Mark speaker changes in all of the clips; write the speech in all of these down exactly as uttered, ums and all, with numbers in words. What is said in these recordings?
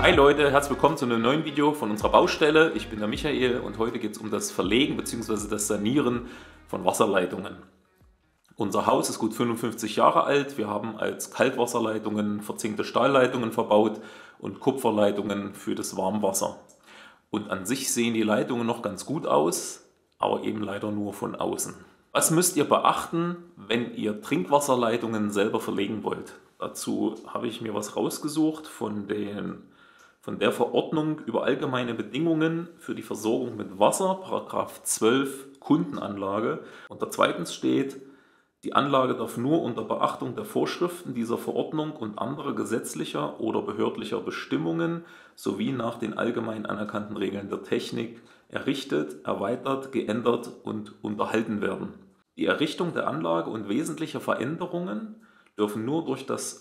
Speaker 1: Hi Leute, herzlich willkommen zu einem neuen Video von unserer Baustelle. Ich bin der Michael und heute geht es um das Verlegen bzw. das Sanieren von Wasserleitungen. Unser Haus ist gut fünfundfünfzig Jahre alt. Wir haben als Kaltwasserleitungen verzinkte Stahlleitungen verbaut und Kupferleitungen für das Warmwasser. Und an sich sehen die Leitungen noch ganz gut aus, aber eben leider nur von außen. Was müsst ihr beachten, wenn ihr Trinkwasserleitungen selber verlegen wollt? Dazu habe ich mir was rausgesucht von, den, von der Verordnung über allgemeine Bedingungen für die Versorgung mit Wasser, Paragraph zwölf Kundenanlage. Unter zweitens steht, die Anlage darf nur unter Beachtung der Vorschriften dieser Verordnung und anderer gesetzlicher oder behördlicher Bestimmungen sowie nach den allgemein anerkannten Regeln der Technik errichtet, erweitert, geändert und unterhalten werden. Die Errichtung der Anlage und wesentliche Veränderungen dürfen nur durch das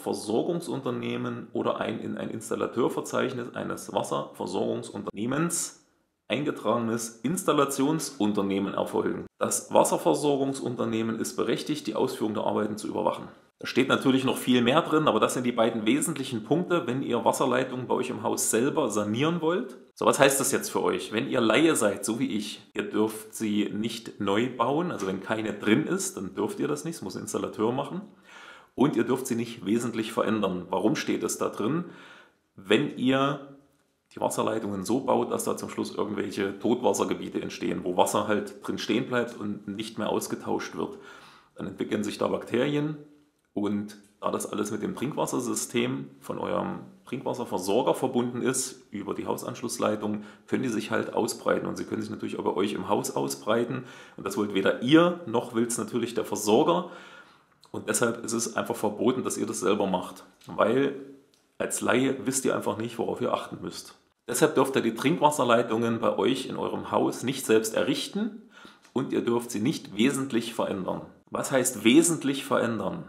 Speaker 1: Wasserversorgungsunternehmen oder ein in ein Installateurverzeichnis eines Wasserversorgungsunternehmens eingetragenes Installationsunternehmen erfolgen. Das Wasserversorgungsunternehmen ist berechtigt, die Ausführung der Arbeiten zu überwachen. Da steht natürlich noch viel mehr drin, aber das sind die beiden wesentlichen Punkte, wenn ihr Wasserleitungen bei euch im Haus selber sanieren wollt. So, was heißt das jetzt für euch? Wenn ihr Laie seid, so wie ich, ihr dürft sie nicht neu bauen, also wenn keine drin ist, dann dürft ihr das nicht, das muss ein Installateur machen. Und ihr dürft sie nicht wesentlich verändern. Warum steht es da drin? Wenn ihr die Wasserleitungen so baut, dass da zum Schluss irgendwelche Totwassergebiete entstehen, wo Wasser halt drin stehen bleibt und nicht mehr ausgetauscht wird, dann entwickeln sich da Bakterien. Und da das alles mit dem Trinkwassersystem von eurem Trinkwasserversorger verbunden ist, über die Hausanschlussleitung, können die sich halt ausbreiten. Und sie können sich natürlich auch bei euch im Haus ausbreiten. Und das wollt weder ihr, noch will es natürlich der Versorger. Und deshalb ist es einfach verboten, dass ihr das selber macht. Weil als Laie wisst ihr einfach nicht, worauf ihr achten müsst. Deshalb dürft ihr die Trinkwasserleitungen bei euch in eurem Haus nicht selbst errichten. Und ihr dürft sie nicht wesentlich verändern. Was heißt wesentlich verändern?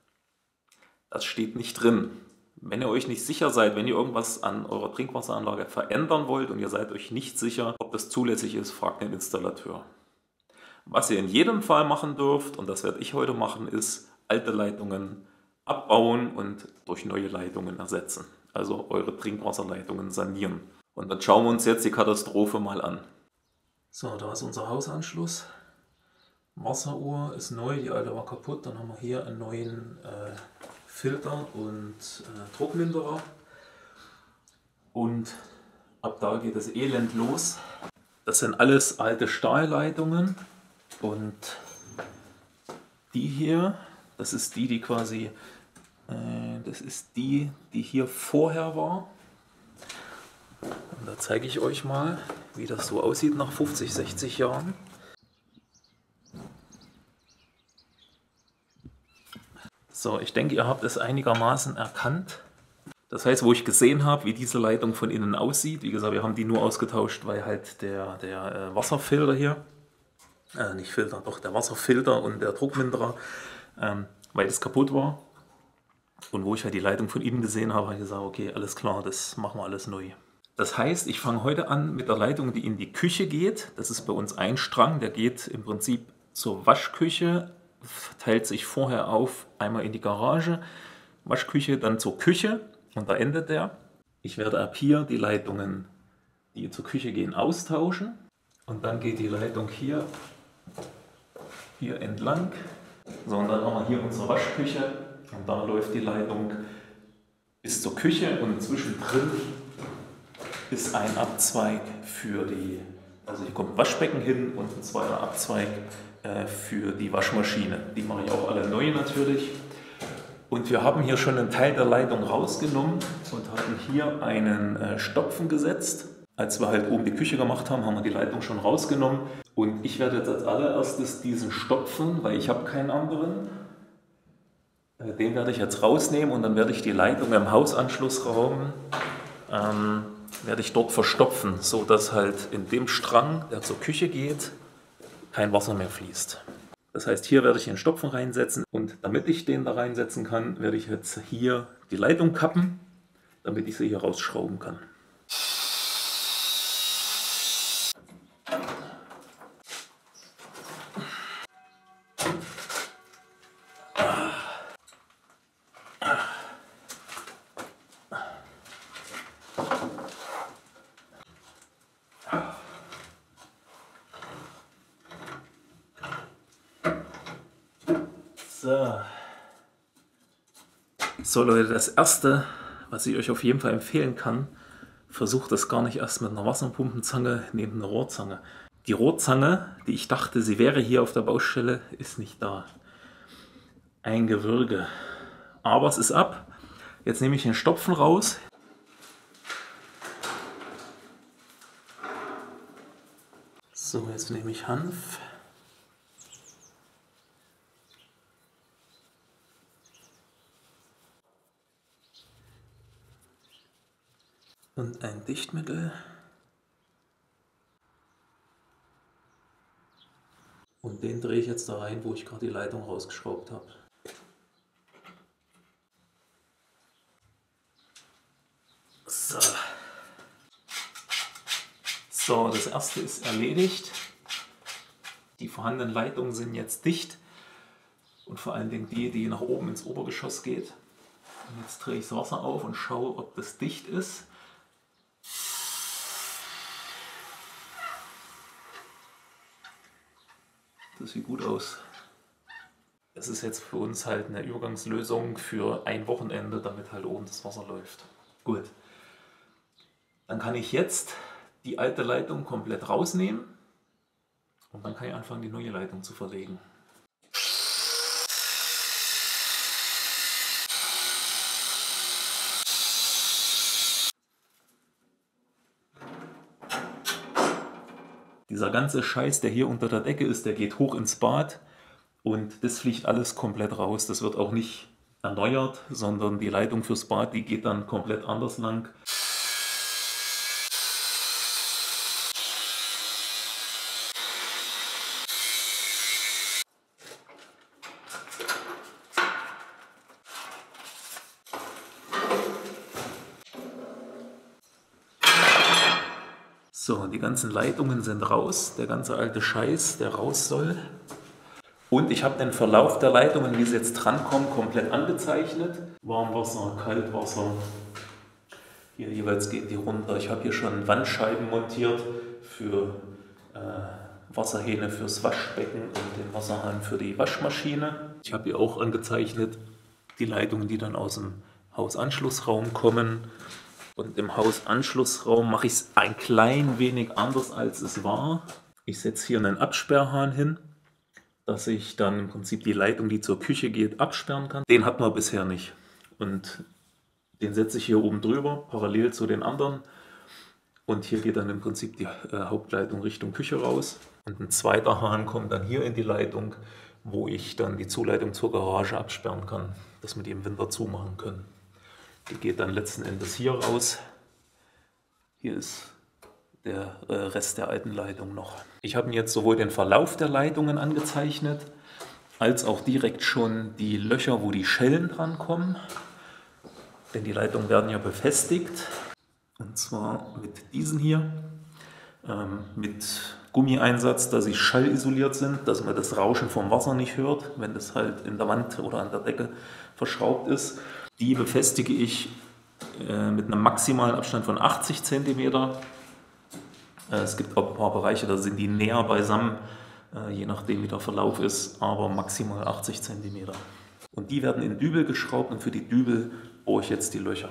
Speaker 1: Das steht nicht drin. Wenn ihr euch nicht sicher seid, wenn ihr irgendwas an eurer Trinkwasseranlage verändern wollt und ihr seid euch nicht sicher, ob das zulässig ist, fragt den Installateur. Was ihr in jedem Fall machen dürft, und das werde ich heute machen, ist alte Leitungen abbauen und durch neue Leitungen ersetzen. Also eure Trinkwasserleitungen sanieren. Und dann schauen wir uns jetzt die Katastrophe mal an. So, da ist unser Hausanschluss. Wasseruhr ist neu, die alte war kaputt. Dann haben wir hier einen neuen äh, Filter und äh, Druckminderer. Und ab da geht das Elend los. Das sind alles alte Stahlleitungen. Und die hier, das ist die, die quasi, äh, das ist die, die hier vorher war. Und da zeige ich euch mal, wie das so aussieht nach fünfzig, sechzig Jahren. So, ich denke, ihr habt es einigermaßen erkannt. Das heißt, wo ich gesehen habe, wie diese Leitung von innen aussieht, wie gesagt, wir haben die nur ausgetauscht, weil halt der, der äh, Wasserfilter hier, äh, nicht Filter, doch der Wasserfilter und der Druckminderer, ähm, weil das kaputt war. Und wo ich halt die Leitung von innen gesehen habe, habe ich gesagt, okay, alles klar, das machen wir alles neu. Das heißt, ich fange heute an mit der Leitung, die in die Küche geht. Das ist bei uns ein Strang, der geht im Prinzip zur Waschküche, teilt sich vorher auf, einmal in die Garage, Waschküche, dann zur Küche und da endet der. Ich werde ab hier die Leitungen, die zur Küche gehen, austauschen und dann geht die Leitung hier, hier entlang. So, und dann haben wir hier unsere Waschküche und da läuft die Leitung bis zur Küche und zwischendrin ist ein Abzweig für die, also hier kommt ein Waschbecken hin und ein zweiter Abzweig für die Waschmaschine. Die mache ich auch alle neu natürlich. Und wir haben hier schon einen Teil der Leitung rausgenommen und haben hier einen Stopfen gesetzt. Als wir halt oben die Küche gemacht haben, haben wir die Leitung schon rausgenommen. Und ich werde jetzt als allererstes diesen Stopfen, weil ich habe keinen anderen, den werde ich jetzt rausnehmen und dann werde ich die Leitung im Hausanschlussraum ähm, werde ich dort verstopfen, so dass halt in dem Strang, der zur Küche geht, kein Wasser mehr fließt. Das heißt, hier werde ich den Stopfen reinsetzen und damit ich den da reinsetzen kann, werde ich jetzt hier die Leitung kappen, damit ich sie hier rausschrauben kann. So. So Leute, das erste, was ich euch auf jeden Fall empfehlen kann, versucht das gar nicht erst mit einer Wasserpumpenzange neben einer Rohrzange. Die Rohrzange, die ich dachte, sie wäre hier auf der Baustelle, ist nicht da. Ein Gewürge. Aber es ist ab. Jetzt nehme ich den Stopfen raus. So, jetzt nehme ich Hanf. Und ein Dichtmittel. Und den drehe ich jetzt da rein, wo ich gerade die Leitung rausgeschraubt habe. So. So, das erste ist erledigt. Die vorhandenen Leitungen sind jetzt dicht. Und vor allen Dingen die, die nach oben ins Obergeschoss geht. Und jetzt drehe ich das Wasser auf und schaue, ob das dicht ist. Das sieht gut aus. Das ist jetzt für uns halt eine Übergangslösung für ein Wochenende, damit halt oben das Wasser läuft. Gut. Dann kann ich jetzt die alte Leitung komplett rausnehmen und dann kann ich anfangen, die neue Leitung zu verlegen. Dieser ganze Scheiß, der hier unter der Decke ist, der geht hoch ins Bad und das fliegt alles komplett raus. Das wird auch nicht erneuert, sondern die Leitung fürs Bad, die geht dann komplett anders lang. So, die ganzen Leitungen sind raus, der ganze alte Scheiß, der raus soll. Und ich habe den Verlauf der Leitungen, wie sie jetzt drankommen, komplett angezeichnet. Warmwasser, Kaltwasser, hier jeweils geht die runter. Ich habe hier schon Wandscheiben montiert für äh, Wasserhähne fürs Waschbecken und den Wasserhahn für die Waschmaschine. Ich habe hier auch angezeichnet die Leitungen, die dann aus dem Hausanschlussraum kommen. Und im Hausanschlussraum mache ich es ein klein wenig anders, als es war. Ich setze hier einen Absperrhahn hin, dass ich dann im Prinzip die Leitung, die zur Küche geht, absperren kann. Den hatten wir bisher nicht. Und den setze ich hier oben drüber, parallel zu den anderen. Und hier geht dann im Prinzip die äh, Hauptleitung Richtung Küche raus. Und ein zweiter Hahn kommt dann hier in die Leitung, wo ich dann die Zuleitung zur Garage absperren kann, dass wir die im Winter zumachen können. Die geht dann letzten Endes hier raus. Hier ist der Rest der alten Leitung noch. Ich habe mir jetzt sowohl den Verlauf der Leitungen angezeichnet, als auch direkt schon die Löcher, wo die Schellen dran kommen. Denn die Leitungen werden ja befestigt. Und zwar mit diesen hier. Ähm, mit Gummieinsatz, dass sie schallisoliert sind, dass man das Rauschen vom Wasser nicht hört, wenn das halt in der Wand oder an der Decke verschraubt ist. Die befestige ich äh, mit einem maximalen Abstand von achtzig Zentimeter. Äh, es gibt auch ein paar Bereiche, da sind die näher beisammen, äh, je nachdem wie der Verlauf ist, aber maximal achtzig Zentimeter. Und die werden in Dübel geschraubt und für die Dübel bohre ich jetzt die Löcher.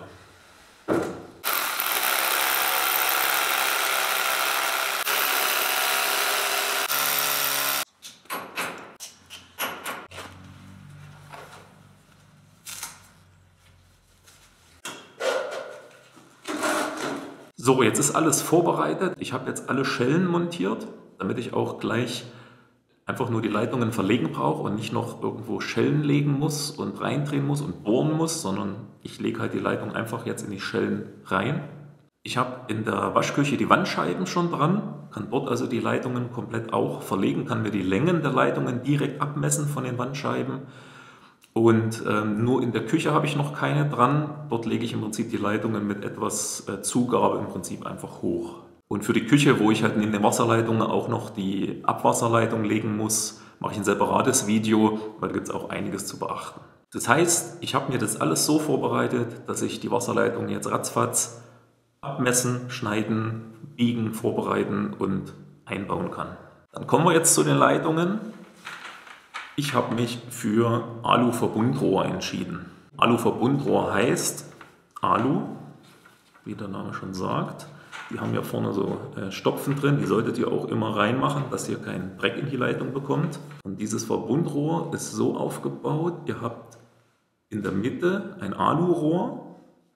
Speaker 1: So, jetzt ist alles vorbereitet. Ich habe jetzt alle Schellen montiert, damit ich auch gleich einfach nur die Leitungen verlegen brauche und nicht noch irgendwo Schellen legen muss und reindrehen muss und bohren muss, sondern ich lege halt die Leitung einfach jetzt in die Schellen rein. Ich habe in der Waschküche die Wandscheiben schon dran, kann dort also die Leitungen komplett auch verlegen, kann mir die Längen der Leitungen direkt abmessen von den Wandscheiben. Und ähm, nur in der Küche habe ich noch keine dran. Dort lege ich im Prinzip die Leitungen mit etwas äh, Zugabe im Prinzip einfach hoch. Und für die Küche, wo ich halt neben den Wasserleitungen auch noch die Abwasserleitung legen muss, mache ich ein separates Video, weil da gibt es auch einiges zu beachten. Das heißt, ich habe mir das alles so vorbereitet, dass ich die Wasserleitung jetzt ratzfatz abmessen, schneiden, biegen, vorbereiten und einbauen kann. Dann kommen wir jetzt zu den Leitungen. Ich habe mich für Alu-Verbundrohr entschieden. Alu-Verbundrohr heißt Alu, wie der Name schon sagt. Die haben ja vorne so äh, Stopfen drin, die solltet ihr auch immer reinmachen, dass ihr keinen Dreck in die Leitung bekommt. Und dieses Verbundrohr ist so aufgebaut, ihr habt in der Mitte ein Alurohr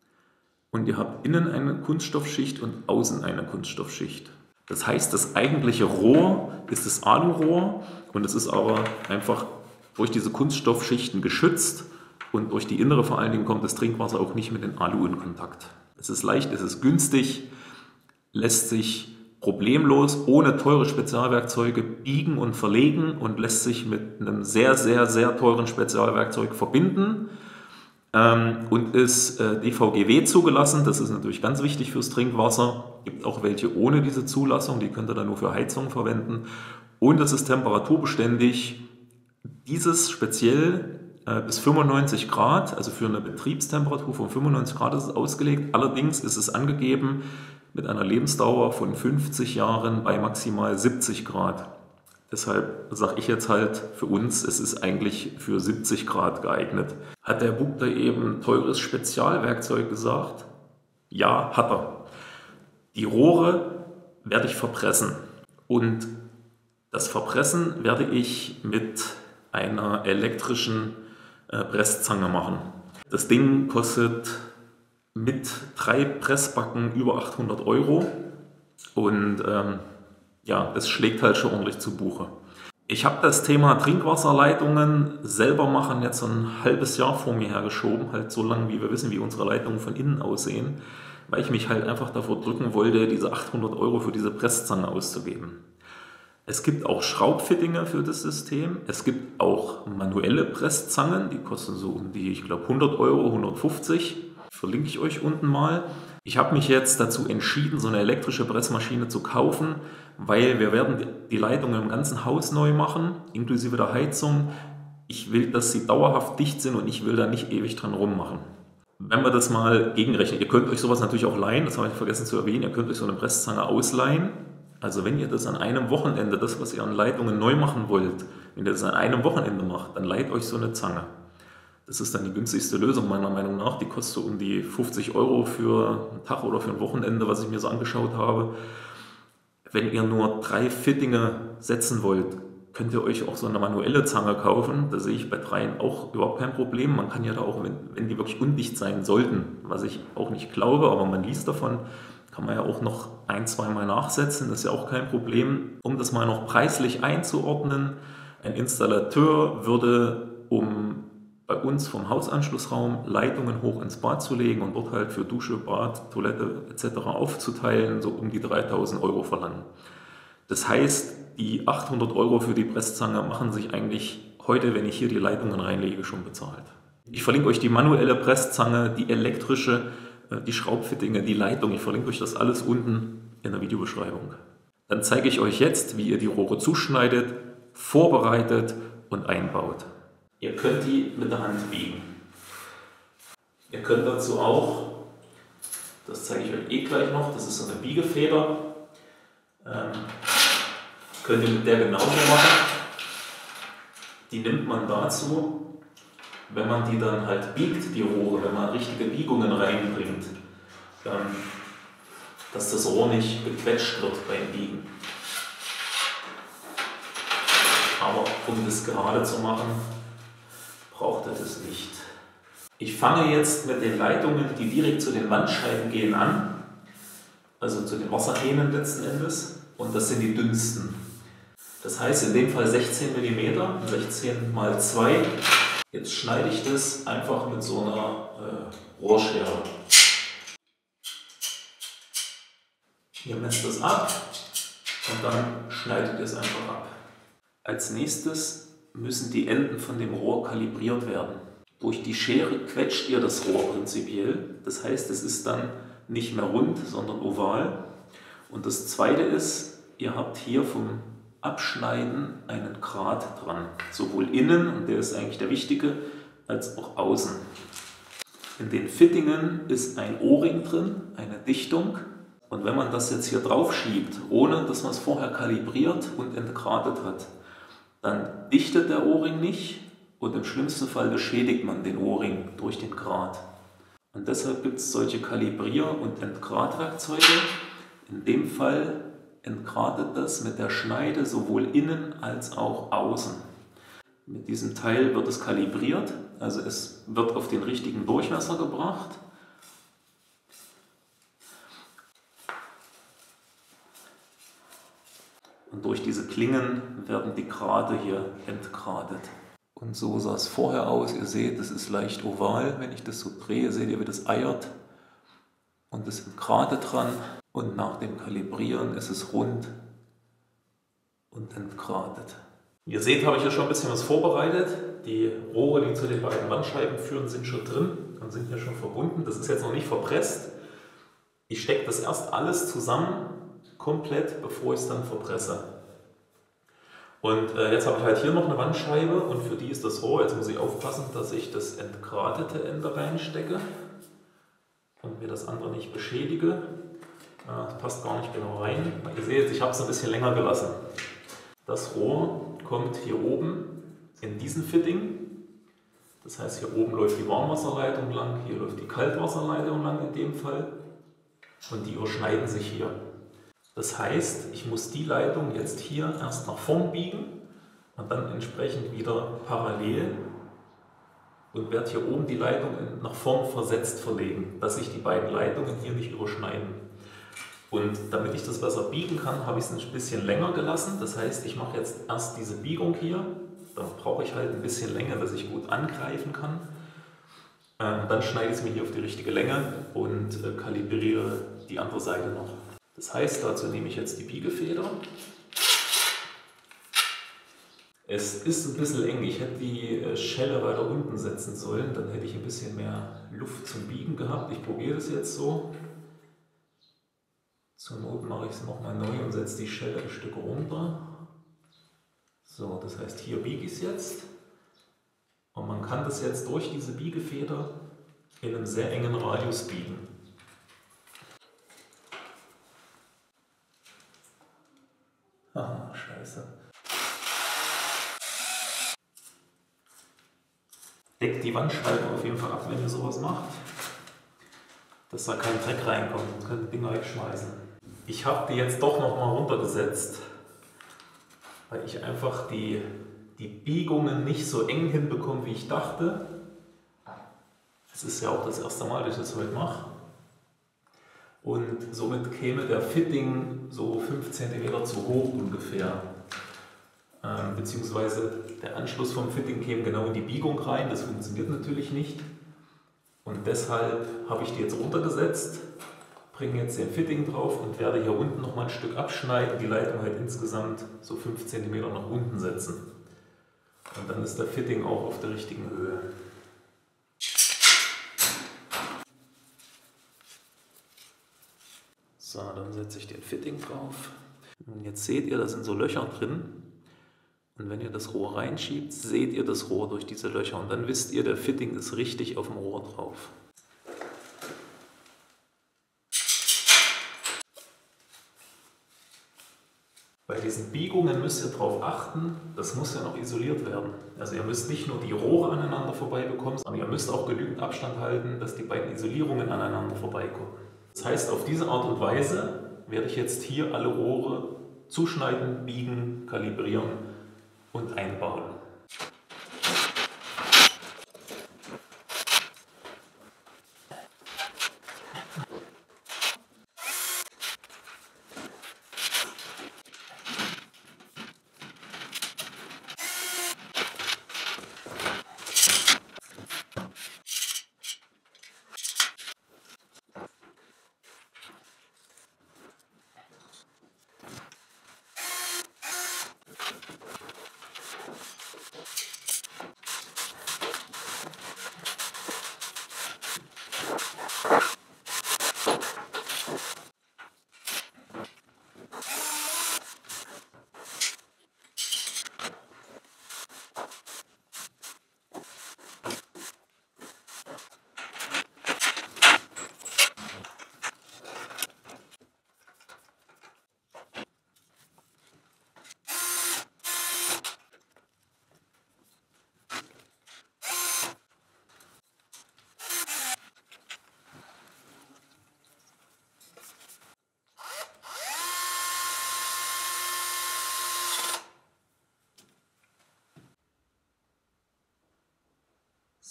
Speaker 1: und ihr habt innen eine Kunststoffschicht und außen eine Kunststoffschicht. Das heißt, das eigentliche Rohr ist das Alurohr und es ist aber einfach durch diese Kunststoffschichten geschützt und durch die innere vor allen Dingen kommt das Trinkwasser auch nicht mit dem Alu in Kontakt. Es ist leicht, es ist günstig, lässt sich problemlos ohne teure Spezialwerkzeuge biegen und verlegen und lässt sich mit einem sehr, sehr, sehr teuren Spezialwerkzeug verbinden ähm, und ist äh, D V G W zugelassen. Das ist natürlich ganz wichtig fürs Trinkwasser. Es gibt auch welche ohne diese Zulassung, die könnt ihr dann nur für Heizung verwenden. Und es ist temperaturbeständig. Dieses speziell äh, bis fünfundneunzig Grad, also für eine Betriebstemperatur von fünfundneunzig Grad ist es ausgelegt. Allerdings ist es angegeben mit einer Lebensdauer von fünfzig Jahren bei maximal siebzig Grad. Deshalb sage ich jetzt halt für uns, es ist eigentlich für siebzig Grad geeignet. Hat der Bub da eben teures Spezialwerkzeug gesagt? Ja, hat er. Die Rohre werde ich verpressen und das Verpressen werde ich mit einer elektrischen äh, Presszange machen. Das Ding kostet mit drei Pressbacken über achthundert Euro und ähm, ja, das schlägt halt schon ordentlich zu Buche. Ich habe das Thema Trinkwasserleitungen selber machen jetzt so ein halbes Jahr vor mir hergeschoben, halt so lange, wie wir wissen, wie unsere Leitungen von innen aussehen, weil ich mich halt einfach davor drücken wollte, diese achthundert Euro für diese Presszange auszugeben. Es gibt auch Schraubfittinge für das System, es gibt auch manuelle Presszangen, die kosten so um die, ich glaube, hundert Euro, hundertfünfzig. Verlinke ich euch unten mal. Ich habe mich jetzt dazu entschieden, so eine elektrische Pressmaschine zu kaufen, weil wir werden die Leitungen im ganzen Haus neu machen, inklusive der Heizung. Ich will, dass sie dauerhaft dicht sind und ich will da nicht ewig dran rummachen. Wenn wir das mal gegenrechnen, ihr könnt euch sowas natürlich auch leihen, das habe ich vergessen zu erwähnen, ihr könnt euch so eine Presszange ausleihen. Also wenn ihr das an einem Wochenende, das was ihr an Leitungen neu machen wollt, wenn ihr das an einem Wochenende macht, dann leiht euch so eine Zange. Das ist dann die günstigste Lösung meiner Meinung nach. Die kostet so um die fünfzig Euro für einen Tag oder für ein Wochenende, was ich mir so angeschaut habe. Wenn ihr nur drei Fittinge setzen wollt, könnt ihr euch auch so eine manuelle Zange kaufen. Da sehe ich bei dreien auch überhaupt kein Problem. Man kann ja da auch, wenn, wenn die wirklich undicht sein sollten, was ich auch nicht glaube, aber man liest davon, kann man ja auch noch ein, zweimal nachsetzen. Das ist ja auch kein Problem. Um das mal noch preislich einzuordnen, ein Installateur würde, um bei uns vom Hausanschlussraum Leitungen hoch ins Bad zu legen und dort halt für Dusche, Bad, Toilette et cetera aufzuteilen, so um die dreitausend Euro verlangen. Das heißt, die achthundert Euro für die Presszange machen sich eigentlich heute, wenn ich hier die Leitungen reinlege, schon bezahlt. Ich verlinke euch die manuelle Presszange, die elektrische, die Schraubfittinge, die Leitung. Ich verlinke euch das alles unten in der Videobeschreibung. Dann zeige ich euch jetzt, wie ihr die Rohre zuschneidet, vorbereitet und einbaut. Ihr könnt die mit der Hand biegen. Ihr könnt dazu auch, das zeige ich euch eh gleich noch, das ist so eine Biegefeder, ähm, könnt ihr mit der genauso machen. Die nimmt man dazu, wenn man die dann halt biegt, die Rohre, wenn man richtige Biegungen reinbringt, ähm, dass das Rohr nicht gequetscht wird beim Biegen. Aber um das gerade zu machen, braucht er das nicht. Ich fange jetzt mit den Leitungen, die direkt zu den Wandscheiben gehen, an, also zu den Wasserhähnen letzten Endes, und das sind die dünnsten. Das heißt in dem Fall sechzehn Millimeter, sechzehn mal zwei. Jetzt schneide ich das einfach mit so einer äh, Rohrschere. Ihr messt das ab und dann schneidet ihr es einfach ab. Als nächstes müssen die Enden von dem Rohr kalibriert werden. Durch die Schere quetscht ihr das Rohr prinzipiell. Das heißt, es ist dann nicht mehr rund, sondern oval. Und das zweite ist, ihr habt hier vom Abschneiden einen Grat dran. Sowohl innen, und der ist eigentlich der wichtige, als auch außen. In den Fittingen ist ein O-Ring drin, eine Dichtung. Und wenn man das jetzt hier drauf schiebt, ohne dass man es vorher kalibriert und entgratet hat, dann dichtet der O-Ring nicht und im schlimmsten Fall beschädigt man den O-Ring durch den Grat. Und deshalb gibt es solche Kalibrier- und Entgratwerkzeuge. In dem Fall entgratet das mit der Schneide sowohl innen als auch außen. Mit diesem Teil wird es kalibriert, also es wird auf den richtigen Durchmesser gebracht. Und durch diese Klingen werden die Grate hier entgratet. Und so sah es vorher aus. Ihr seht, es ist leicht oval. Wenn ich das so drehe, seht ihr, wie das eiert. Und es sind Grate dran. Und nach dem Kalibrieren ist es rund und entgratet. Ihr seht, habe ich ja schon ein bisschen was vorbereitet. Die Rohre, die zu den beiden Wandscheiben führen, sind schon drin und sind hier schon verbunden. Das ist jetzt noch nicht verpresst. Ich stecke das erst alles zusammen, komplett, bevor ich es dann verpresse. Und äh, jetzt habe ich halt hier noch eine Wandscheibe und für die ist das Rohr. Jetzt muss ich aufpassen, dass ich das entgratete Ende reinstecke und mir das andere nicht beschädige. Äh, das passt gar nicht genau rein. Ihr seht, ich habe es ein bisschen länger gelassen. Das Rohr kommt hier oben in diesen Fitting. Das heißt, hier oben läuft die Warmwasserleitung lang, hier läuft die Kaltwasserleitung lang in dem Fall. Und die überschneiden sich hier. Das heißt, ich muss die Leitung jetzt hier erst nach vorn biegen und dann entsprechend wieder parallel und werde hier oben die Leitung nach vorn versetzt verlegen, dass sich die beiden Leitungen hier nicht überschneiden. Und damit ich das besser biegen kann, habe ich es ein bisschen länger gelassen. Das heißt, ich mache jetzt erst diese Biegung hier, dann brauche ich halt ein bisschen länger, dass ich gut angreifen kann. Ähm, dann schneide ich es mir hier auf die richtige Länge und äh, kalibriere die andere Seite noch. Das heißt, dazu nehme ich jetzt die Biegefeder. Es ist ein bisschen eng, ich hätte die Schelle weiter unten setzen sollen, dann hätte ich ein bisschen mehr Luft zum Biegen gehabt. Ich probiere das jetzt so. Zur Not mache ich es nochmal neu und setze die Schelle ein Stück runter. So, das heißt, hier biege ich es jetzt. Und man kann das jetzt durch diese Biegefeder in einem sehr engen Radius biegen. Ah, scheiße. Deckt die Wandscheibe auf jeden Fall ab, wenn ihr sowas macht, dass da kein Dreck reinkommt und könnt die Dinger wegschmeißen. Ich habe die jetzt doch noch mal runtergesetzt, weil ich einfach die, die Biegungen nicht so eng hinbekomme, wie ich dachte. Es ist ja auch das erste Mal, dass ich das heute mache. Und somit käme der Fitting so fünf Zentimeter zu hoch ungefähr. Ähm, beziehungsweise der Anschluss vom Fitting käme genau in die Biegung rein. Das funktioniert natürlich nicht. Und deshalb habe ich die jetzt runtergesetzt, bringe jetzt den Fitting drauf und werde hier unten noch mal ein Stück abschneiden, die Leitung halt insgesamt so fünf Zentimeter nach unten setzen. Und dann ist der Fitting auch auf der richtigen Höhe. So, dann setze ich den Fitting drauf. Und jetzt seht ihr, da sind so Löcher drin. Und wenn ihr das Rohr reinschiebt, seht ihr das Rohr durch diese Löcher. Und dann wisst ihr, der Fitting ist richtig auf dem Rohr drauf. Bei diesen Biegungen müsst ihr darauf achten, das muss ja noch isoliert werden. Also ihr müsst nicht nur die Rohre aneinander vorbei bekommen, sondern ihr müsst auch genügend Abstand halten, dass die beiden Isolierungen aneinander vorbeikommen. Das heißt, auf diese Art und Weise werde ich jetzt hier alle Rohre zuschneiden, biegen, kalibrieren und einbauen.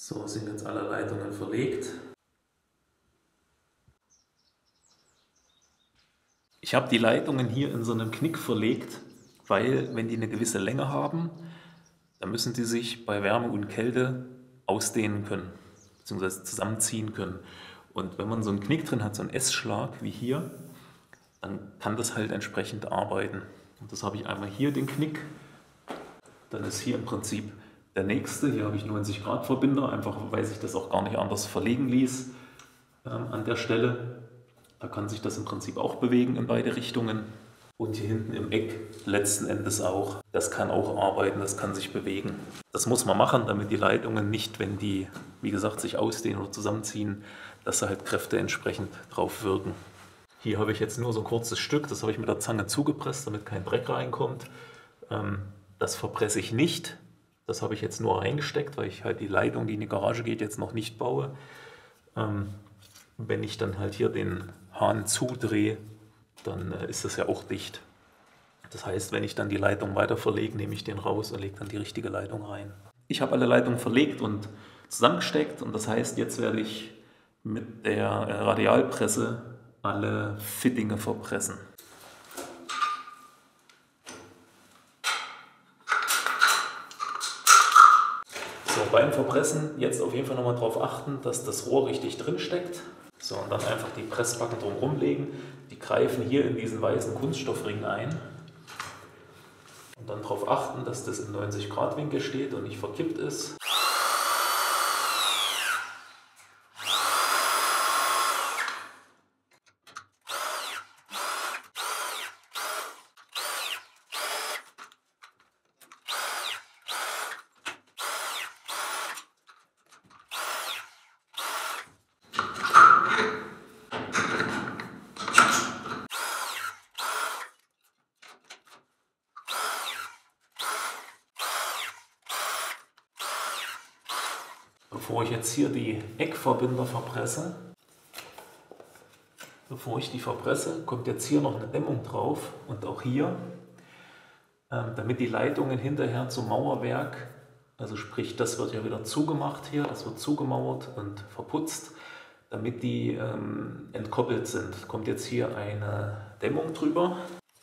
Speaker 1: So sind jetzt alle Leitungen verlegt. Ich habe die Leitungen hier in so einem Knick verlegt, weil wenn die eine gewisse Länge haben, dann müssen die sich bei Wärme und Kälte ausdehnen können, beziehungsweise zusammenziehen können. Und wenn man so einen Knick drin hat, so einen S-Schlag wie hier, dann kann das halt entsprechend arbeiten. Und das habe ich einmal hier den Knick, dann ist hier im Prinzip der nächste, hier habe ich neunzig Grad Verbinder, einfach weil sich das auch gar nicht anders verlegen ließ ähm, an der Stelle. Da kann sich das im Prinzip auch bewegen in beide Richtungen. Und hier hinten im Eck letzten Endes auch. Das kann auch arbeiten, das kann sich bewegen. Das muss man machen, damit die Leitungen nicht, wenn die, wie gesagt, sich ausdehnen oder zusammenziehen, dass da halt Kräfte entsprechend drauf wirken. Hier habe ich jetzt nur so ein kurzes Stück, das habe ich mit der Zange zugepresst, damit kein Dreck reinkommt. Das verpresse ich nicht. Das habe ich jetzt nur reingesteckt, weil ich halt die Leitung, die in die Garage geht, jetzt noch nicht baue. Wenn ich dann halt hier den Hahn zudrehe, dann ist das ja auch dicht. Das heißt, wenn ich dann die Leitung weiter verlege, nehme ich den raus und lege dann die richtige Leitung rein. Ich habe alle Leitungen verlegt und zusammengesteckt und das heißt, jetzt werde ich mit der Radialpresse alle Fittinge verpressen. So, beim Verpressen jetzt auf jeden Fall nochmal darauf achten, dass das Rohr richtig drin steckt. So, und dann einfach die Pressbacken drumherum legen. Die greifen hier in diesen weißen Kunststoffring ein. Und dann darauf achten, dass das im neunzig Grad Winkel steht und nicht verkippt ist. Bevor ich jetzt hier die Eckverbinder verpresse, bevor ich die verpresse, kommt jetzt hier noch eine Dämmung drauf und auch hier, ähm, damit die Leitungen hinterher zum Mauerwerk, also sprich, das wird ja wieder zugemacht hier, das wird zugemauert und verputzt, damit die ähm, entkoppelt sind. Kommt jetzt hier eine Dämmung drüber.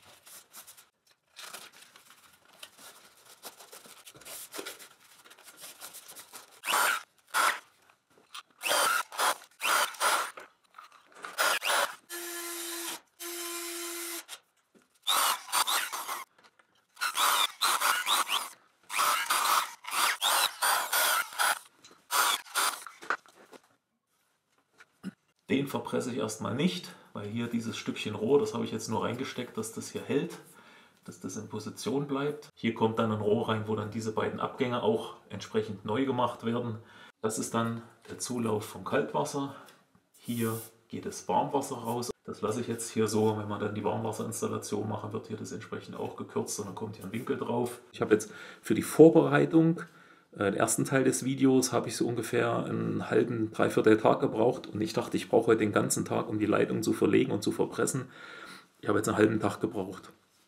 Speaker 1: Den verpresse ich erstmal nicht, weil hier dieses Stückchen Rohr, das habe ich jetzt nur reingesteckt, dass das hier hält, dass das in Position bleibt. Hier kommt dann ein Rohr rein, wo dann diese beiden Abgänge auch entsprechend neu gemacht werden. Das ist dann der Zulauf vom Kaltwasser. Hier geht das Warmwasser raus. Das lasse ich jetzt hier so, wenn man dann die Warmwasserinstallation machen, wird hier das entsprechend auch gekürzt und dann kommt hier ein Winkel drauf. Ich habe jetzt für die Vorbereitung, den ersten Teil des Videos, habe ich so ungefähr einen halben, dreiviertel Tag gebraucht und ich dachte, ich brauche heute den ganzen Tag, um die Leitung zu verlegen und zu verpressen. Ich habe jetzt einen halben Tag gebraucht.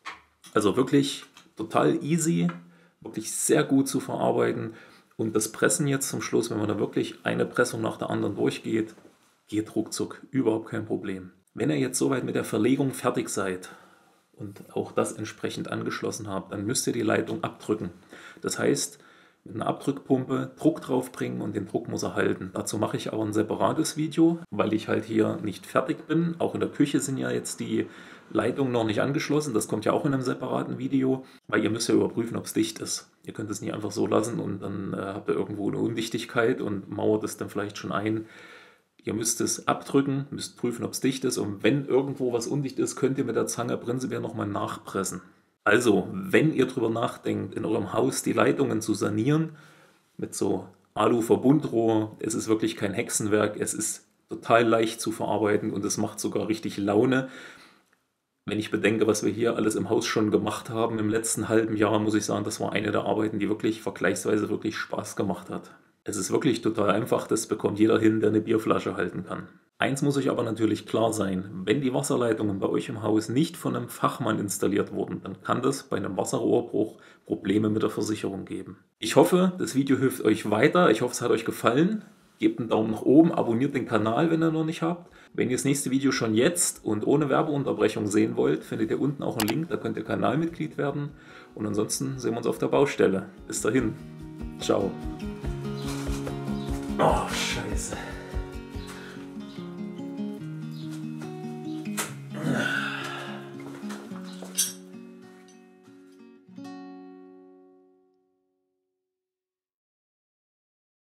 Speaker 1: Also wirklich total easy, wirklich sehr gut zu verarbeiten und das Pressen jetzt zum Schluss, wenn man da wirklich eine Pressung nach der anderen durchgeht, geht ruckzuck, überhaupt kein Problem. Wenn ihr jetzt soweit mit der Verlegung fertig seid und auch das entsprechend angeschlossen habt, dann müsst ihr die Leitung abdrücken. Das heißt, mit einer Abdrückpumpe Druck drauf bringen und den Druck muss er halten. Dazu mache ich aber ein separates Video, weil ich halt hier nicht fertig bin. Auch in der Küche sind ja jetzt die Leitungen noch nicht angeschlossen. Das kommt ja auch in einem separaten Video, weil ihr müsst ja überprüfen, ob es dicht ist. Ihr könnt es nicht einfach so lassen und dann äh, habt ihr irgendwo eine Undichtigkeit und mauert es dann vielleicht schon ein. Ihr müsst es abdrücken, müsst prüfen, ob es dicht ist und wenn irgendwo was undicht ist, könnt ihr mit der Zange prinzipiell nochmal nachpressen. Also, wenn ihr darüber nachdenkt, in eurem Haus die Leitungen zu sanieren, mit so Alu-Verbundrohr, es ist wirklich kein Hexenwerk, es ist total leicht zu verarbeiten und es macht sogar richtig Laune. Wenn ich bedenke, was wir hier alles im Haus schon gemacht haben im letzten halben Jahr, muss ich sagen, das war eine der Arbeiten, die wirklich vergleichsweise wirklich Spaß gemacht hat. Es ist wirklich total einfach, das bekommt jeder hin, der eine Bierflasche halten kann. Eins muss euch aber natürlich klar sein, wenn die Wasserleitungen bei euch im Haus nicht von einem Fachmann installiert wurden, dann kann das bei einem Wasserrohrbruch Probleme mit der Versicherung geben. Ich hoffe, das Video hilft euch weiter, ich hoffe, es hat euch gefallen. Gebt einen Daumen nach oben, abonniert den Kanal, wenn ihr noch nicht habt. Wenn ihr das nächste Video schon jetzt und ohne Werbeunterbrechung sehen wollt, findet ihr unten auch einen Link, da könnt ihr Kanalmitglied werden. Und ansonsten sehen wir uns auf der Baustelle. Bis dahin. Ciao. Oh, Scheiße.